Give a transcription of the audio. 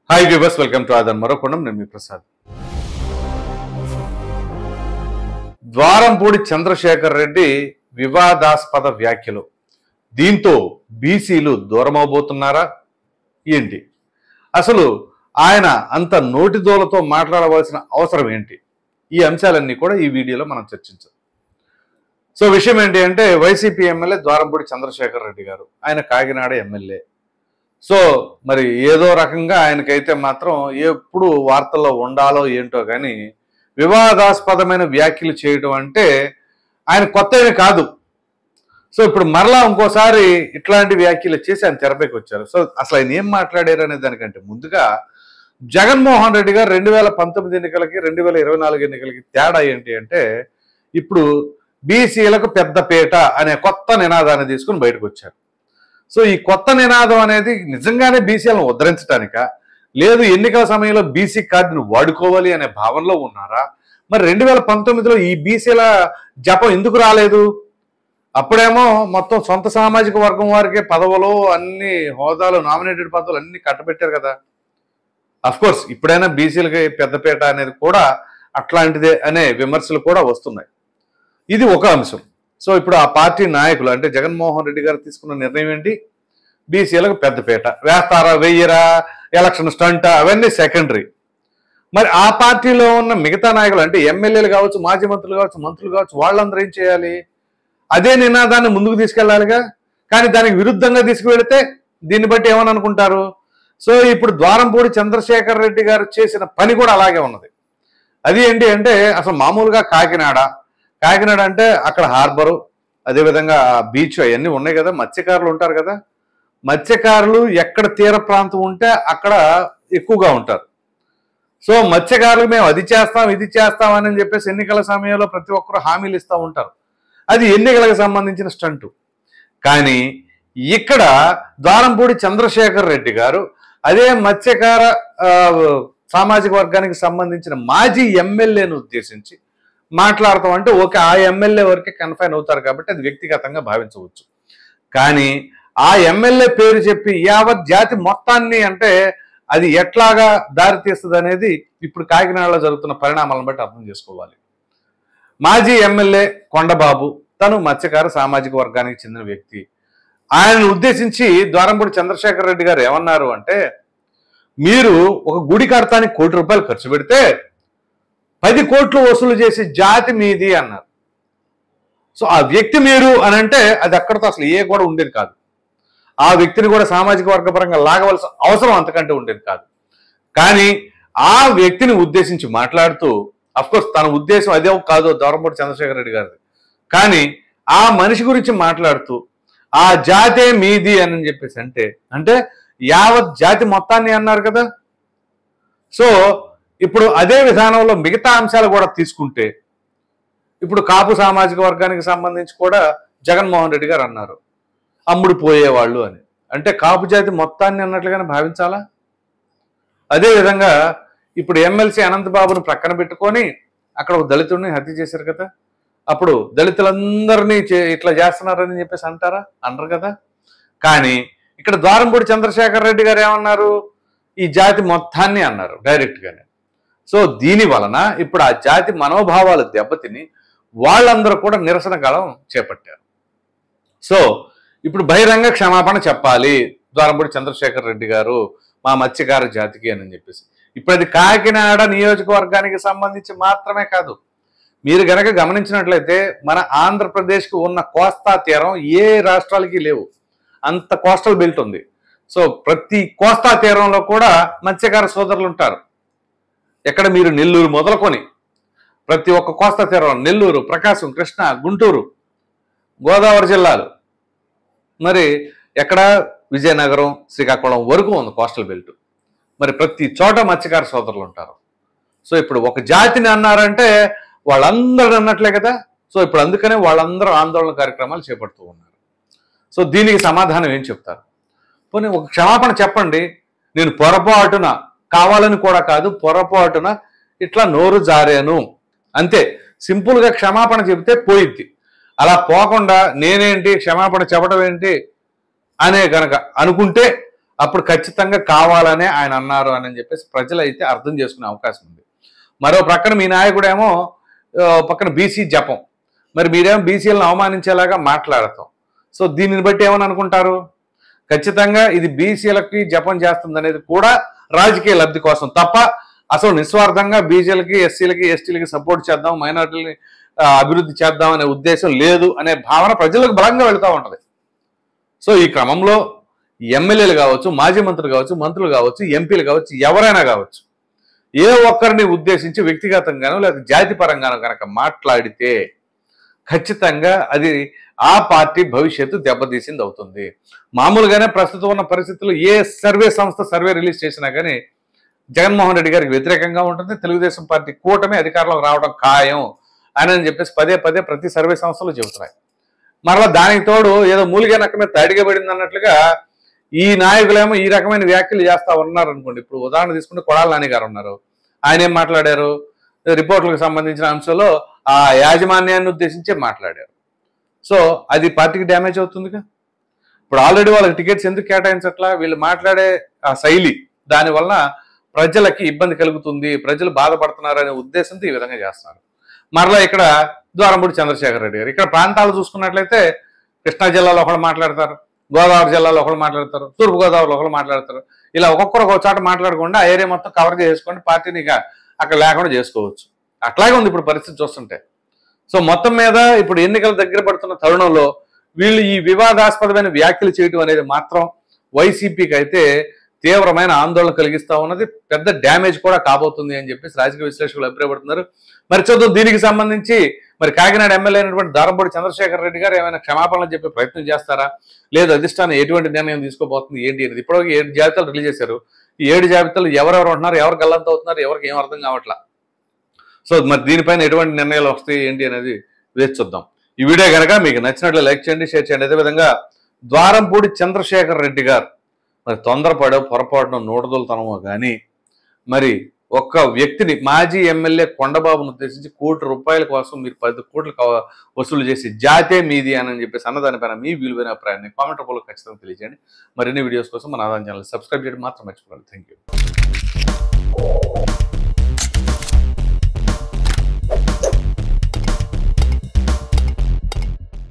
Hi viewers, welcome to ఆదన్ మరోకొండం. నేను మీ ప్రసాద్. ద్వారంపూడి చంద్రశేఖర్ రెడ్డి వివాదాస్పద వ్యాఖ్యలు. దీంతో బీసీలు దూరమవబోతున్నారా ఏంటి? అసలు ఆయన అంత నోటిదోలతో మాట్లాడవలసిన అవసరం ఏంటి? ఈ అంశాలన్నీ కూడా ఈ వీడియోలో మనం చర్చించాం. సో విషయం ఏంటి అంటే, వైసీపీ ఎమ్మెల్యే ద్వారంపూడి చంద్రశేఖర్ రెడ్డి గారు, ఆయన కాకినాడ ఎమ్మెల్యే. సో మరి ఏదో రకంగా ఆయనకైతే మాత్రం ఎప్పుడు వార్తల్లో ఉండాలో ఏంటో కానీ వివాదాస్పదమైన వ్యాఖ్యలు చేయడం అంటే ఆయన కొత్తవి కాదు. సో ఇప్పుడు మరలా ఇంకోసారి ఇట్లాంటి వ్యాఖ్యలు చేసి ఆయన తెరపైకి వచ్చారు. సో అసలు ఆయన ఏం మాట్లాడారు అనే దానికంటే ముందుగా జగన్మోహన్ రెడ్డి గారు 2019 ఎన్నికలకి 2024 ఎన్నికలకి తేడా ఏంటి అంటే, ఇప్పుడు బీసీలకు పెద్దపేట అనే కొత్త నినాదాన్ని తీసుకుని బయటకు వచ్చారు. సో ఈ కొత్త నినాదం అనేది నిజంగానే బీసీలను ఉద్ధరించడానిక, లేదు ఎన్నికల సమయంలో బీసీ కార్డును వాడుకోవాలి అనే భావనలో ఉన్నారా? మరి 2019లో ఈ బీసీల జపం ఎందుకు రాలేదు? అప్పుడేమో మొత్తం సొంత సామాజిక వర్గం వారికే పదవులు, అన్ని హోదాలు, నామినేటెడ్ పదవులు అన్ని కట్టబెట్టారు కదా. అఫ్కోర్స్ ఇప్పుడైనా బీసీలకి పెద్దపేట అనేది కూడా అట్లాంటిదే అనే విమర్శలు కూడా వస్తున్నాయి. ఇది ఒక అంశం. సో ఇప్పుడు ఆ పార్టీ నాయకులు అంటే జగన్మోహన్ రెడ్డి గారు తీసుకున్న నిర్ణయం ఏంటి? బీసీలకు పెద్దపేట వేస్తారా, వెయ్యరా, ఎలక్షన్ స్టంటా, అవన్నీ సెకండరీ. మరి ఆ పార్టీలో ఉన్న మిగతా నాయకులు అంటే ఎమ్మెల్యేలు కావచ్చు, మాజీ మంత్రులు కావచ్చు, మంత్రులు కావచ్చు, వాళ్ళందరూ ఏం చేయాలి? అదే నినాదాన్ని ముందుకు తీసుకెళ్లాలిగా. కానీ దానికి విరుద్ధంగా తీసుకువెళితే దీన్ని బట్టి ఏమని అనుకుంటారు? సో ఇప్పుడు ద్వారంపూడి చంద్రశేఖర్ రెడ్డి గారు చేసిన పని కూడా అలాగే ఉన్నది. అది ఏంటి అంటే, అసలు మామూలుగా కాకినాడ అంటే అక్కడ హార్బరు, అదేవిధంగా బీచ్ అవన్నీ ఉన్నాయి కదా, మత్స్యకారులు ఉంటారు కదా. మత్స్యకారులు ఎక్కడ తీర ప్రాంతం ఉంటే అక్కడ ఎక్కువగా ఉంటారు. సో మత్స్యకారులు మేము అది చేస్తాం ఇది చేస్తామని చెప్పేసి ఎన్నికల సమయంలో ప్రతి ఒక్కరు హామీలు ఇస్తూ ఉంటారు. అది ఎన్నికలకు సంబంధించిన స్టంటు. కానీ ఇక్కడ ద్వారంపూడి చంద్రశేఖర్ రెడ్డి గారు అదే మత్స్యకార సామాజిక వర్గానికి సంబంధించిన మాజీ ఎమ్మెల్యేను ఉద్దేశించి మాట్లాడతాం అంటే ఓకే, ఆ ఎమ్మెల్యే వరకే కన్ఫైన్ అవుతారు కాబట్టి అది వ్యక్తిగతంగా భావించవచ్చు. కానీ ఆ ఎమ్మెల్యే పేరు చెప్పి యావత్ జాతి మొత్తాన్ని అంటే అది ఎట్లాగా దారితీస్తుంది అనేది ఇప్పుడు కాకినాడలో జరుగుతున్న పరిణామాలను బట్టి అర్థం చేసుకోవాలి. మాజీ ఎమ్మెల్యే కొండబాబు, తను మత్స్యకార సామాజిక వర్గానికి చెందిన వ్యక్తి. ఆయనను ఉద్దేశించి ద్వారంపూడి చంద్రశేఖర్ రెడ్డి గారు ఏమన్నారు అంటే, మీరు ఒక గుడి కడతానికి ₹1 ఖర్చు పెడితే 10 కోట్లు వసూలు చేసే జాతి మీది అన్నారు. సో ఆ వ్యక్తి మీరు అని అంటే అది అక్కడితో అసలు ఏ కూడా ఉండేది కాదు. ఆ వ్యక్తిని కూడా సామాజిక వర్గపరంగా లాగవలసిన అవసరం అంతకంటే ఉండేది కాదు. కానీ ఆ వ్యక్తిని ఉద్దేశించి మాట్లాడుతూ, అఫ్కోర్స్ తన ఉద్దేశం అదే కాదు ద్వారంపూడి చంద్రశేఖర్ రెడ్డి గారిది, కానీ ఆ మనిషి గురించి మాట్లాడుతూ ఆ జాతే మీది అని చెప్పేసి అంటే యావత్ జాతి మొత్తాన్ని అన్నారు కదా. సో ఇప్పుడు అదే విధానంలో మిగతా అంశాలు కూడా తీసుకుంటే, ఇప్పుడు కాపు సామాజిక వర్గానికి సంబంధించి కూడా జగన్మోహన్ రెడ్డి గారు అన్నారు అమ్ముడు పోయేవాళ్ళు అని. అంటే కాపు జాతి మొత్తాన్ని అన్నట్లుగానే భావించాలా? అదేవిధంగా ఇప్పుడు ఎమ్మెల్సీ అనంతబాబును ప్రక్కన పెట్టుకొని అక్కడ ఒక దళితుడిని హత్య చేశారు కదా. అప్పుడు దళితులందరినీ ఇట్లా చేస్తున్నారని చెప్పేసి అంటారా? అనరు కదా. కానీ ఇక్కడ ద్వారంపూడి చంద్రశేఖర్ రెడ్డి గారు ఏమన్నారు? ఈ జాతి మొత్తాన్ని అన్నారు డైరెక్ట్గానే. సో దీని వలన ఇప్పుడు ఆ జాతి మనోభావాలు దెబ్బతిని వాళ్ళందరూ కూడా నిరసన కాలం చేపట్టారు. సో ఇప్పుడు బహిరంగ క్షమాపణ చెప్పాలి ద్వారంపూడి చంద్రశేఖర్ రెడ్డి గారు మా మత్స్యకార జాతికి అని చెప్పేసి. ఇప్పుడు అది కాకినాడ నియోజకవర్గానికి సంబంధించి మాత్రమే కాదు. మీరు గనక గమనించినట్లయితే మన ఆంధ్రప్రదేశ్కి ఉన్న కోస్తా తీరం ఏ రాష్ట్రాలకి లేవు, అంత కోస్టల్ బెల్ట్ ఉంది. సో ప్రతి కోస్తా తీరంలో కూడా మత్స్యకార సోదరులు ఉంటారు. ఎక్కడ మీరు నెల్లూరు మొదలుకొని ప్రతి ఒక్క కోస్తా తీరం, నెల్లూరు, ప్రకాశం, కృష్ణా, గుంటూరు, గోదావరి జిల్లాలు, మరి ఎక్కడ విజయనగరం, శ్రీకాకుళం వరకు ఉంది కోస్టల్ బెల్ట్. మరి ప్రతి చోట మత్స్యకార సోదరులు ఉంటారు. సో ఇప్పుడు ఒక జాతిని అన్నారంటే వాళ్ళందరూ అన్నట్లే కదా. సో ఇప్పుడు అందుకనే వాళ్ళందరూ ఆందోళన కార్యక్రమాలు చేపడుతూ ఉన్నారు. సో దీనికి సమాధానం ఏం చెప్తారు? పోనీ ఒక క్షమాపణ చెప్పండి. నేను పొరపాటున, కావాలని కూడా కాదు, పొరపాటున ఇట్లా నోరు జారాను అంతే, సింపుల్గా క్షమాపణ చెబితే పోయిద్ది. అలా పోకుండా నేనేంటి క్షమాపణ చెప్పడం ఏంటి అనే కనుక అనుకుంటే అప్పుడు ఖచ్చితంగా కావాలనే ఆయన అన్నారు అని చెప్పేసి ప్రజలు అయితే అర్థం చేసుకునే అవకాశం ఉంది. మరో ప్రక్కన మీ నాయకుడేమో పక్కన బీసీ జపం, మరి మీరేమో బీసీలను అవమానించేలాగా మాట్లాడతాం. సో దీనిని బట్టి ఏమని అనుకుంటారు? ఖచ్చితంగా ఇది బీసీలకి జపం చేస్తుంది అనేది కూడా రాజకీయ లబ్ధి కోసం తప్ప అసలు నిస్వార్థంగా బీసీలకి, ఎస్సీలకి, ఎస్టీలకి సపోర్ట్ చేద్దాం, మైనారిటీలని అభివృద్ధి చేద్దాం అనే ఉద్దేశం లేదు అనే భావన ప్రజలకు బలంగా వెళుతూ ఉంటుంది. సో ఈ క్రమంలో ఎమ్మెల్యేలు కావచ్చు, మాజీ మంత్రులు కావచ్చు, మంత్రులు కావచ్చు, ఎంపీలు కావచ్చు, ఎవరైనా కావచ్చు, ఏ ఒక్కరిని ఉద్దేశించి వ్యక్తిగతంగానో లేదా జాతి పరంగానో కనుక మాట్లాడితే ఖచ్చితంగా అది ఆ పార్టీ భవిష్యత్తు దెబ్బతీసింది అవుతుంది. మామూలుగానే ప్రస్తుతం ఉన్న పరిస్థితుల్లో ఏ సర్వే సంస్థ సర్వే రిలీజ్ చేసినా కానీ జగన్మోహన్ రెడ్డి గారికి వ్యతిరేకంగా ఉంటుంది. తెలుగుదేశం పార్టీ కూటమి అధికారంలోకి రావడం ఖాయం అని చెప్పేసి పదే పదే ప్రతి సర్వే సంస్థలు చెబుతున్నాయి. మరలా దానికి తోడు ఏదో మూలిగా నక్క మీద తడిగా పడింది అన్నట్లుగా ఈ నాయకులేమో ఈ రకమైన వ్యాఖ్యలు చేస్తా ఉన్నారు అనుకోండి. ఇప్పుడు ఉదాహరణ తీసుకుంటే కొడాల నాని గారు ఉన్నారు. ఆయన ఏం మాట్లాడారు? రిపోర్టులకు సంబంధించిన అంశంలో ఆ యాజమాన్యాన్ని ఉద్దేశించే మాట్లాడారు. సో అది పార్టీకి డ్యామేజ్ అవుతుందిగా. ఇప్పుడు ఆల్రెడీ వాళ్ళకి టికెట్స్ ఎందుకు కేటాయించట్లా? వీళ్ళు మాట్లాడే ఆ శైలి దానివల్ల ప్రజలకి ఇబ్బంది కలుగుతుంది, ప్రజలు బాధపడుతున్నారు అనే ఉద్దేశంతో ఈ విధంగా చేస్తున్నారు. మరలా ఇక్కడ ద్వారంపూడి చంద్రశేఖర్ రెడ్డి గారు, ఇక్కడ ప్రాంతాలు చూసుకున్నట్లయితే కృష్ణా జిల్లాలో ఒకళ్ళు మాట్లాడతారు, గోదావరి జిల్లాలో ఒకళ్ళు మాట్లాడతారు, తూర్పుగోదావరిలో ఒకళ్ళు మాట్లాడతారు. ఇలా ఒక్కొక్కరు ఒక చోట మాట్లాడకుండా ఆ ఏరియా మొత్తం కవర్ చేసుకొని పార్టీని ఇక అక్కడ లేకుండా చేసుకోవచ్చు. అట్లాగే ఉంది ఇప్పుడు పరిస్థితి చూస్తుంటే. సో మొత్తం మీద ఇప్పుడు ఎన్నికలు దగ్గర పడుతున్న తరుణంలో వీళ్ళు ఈ వివాదాస్పదమైన వ్యాఖ్యలు చేయడం అనేది మాత్రం వైసీపీకి అయితే తీవ్రమైన ఆందోళన కలిగిస్తా ఉన్నది, పెద్ద డ్యామేజ్ కూడా కాబోతుంది అని చెప్పేసి రాజకీయ విశ్లేషకులు అభిప్రాయపడుతున్నారు. మరి చూద్దాం దీనికి సంబంధించి మరి కాకినాడ ఎమ్మెల్యే అయినటువంటి ద్వారంపూడి చంద్రశేఖర్ రెడ్డి గారు ఏమైనా క్షమాపణలు చెప్పే ప్రయత్నం చేస్తారా, లేదు అధిష్టానం ఎటువంటి నిర్ణయం తీసుకోబోతుంది ఏంటి అనేది. ఇప్పటివరకు 7 జాబితాలు రిలీజ్ చేశారు. ఈ 7 జాబితాలు ఎవరెవరు ఉంటున్నారు, ఎవరు గల్లంత అవుతున్నారు, ఎవరికి ఏం అర్థం కావట్లా. సో మరి దీనిపైన ఎటువంటి నిర్ణయాలు వస్తాయి ఏంటి అనేది వేచి చూద్దాం. ఈ వీడియో కనుక మీకు నచ్చినట్లు లైక్ చేయండి, షేర్ చేయండి. అదేవిధంగా ద్వారంపూడి చంద్రశేఖర్ రెడ్డి గారు మరి తొందరపడో పొరపాటున నూటదొలతనమో కానీ మరి ఒక్క వ్యక్తిని మాజీ ఎమ్మెల్యే కొండబాబును ఉద్దేశించి ₹1 కోటి కోసం మీరు 10 కోట్లు వసూలు చేసి జాతే మీది అని చెప్పేసి అన్నదానిపైన మీ విలువైన అభిప్రాయాన్ని కామెంట్ రూపంలో ఖచ్చితంగా తెలియజేయండి. మరిన్ని వీడియోస్ కోసం మన ఆదాయం ఛానల్ సబ్స్క్రైబ్ చేయడం మాత్రం మర్చిపోకండి. Thank you.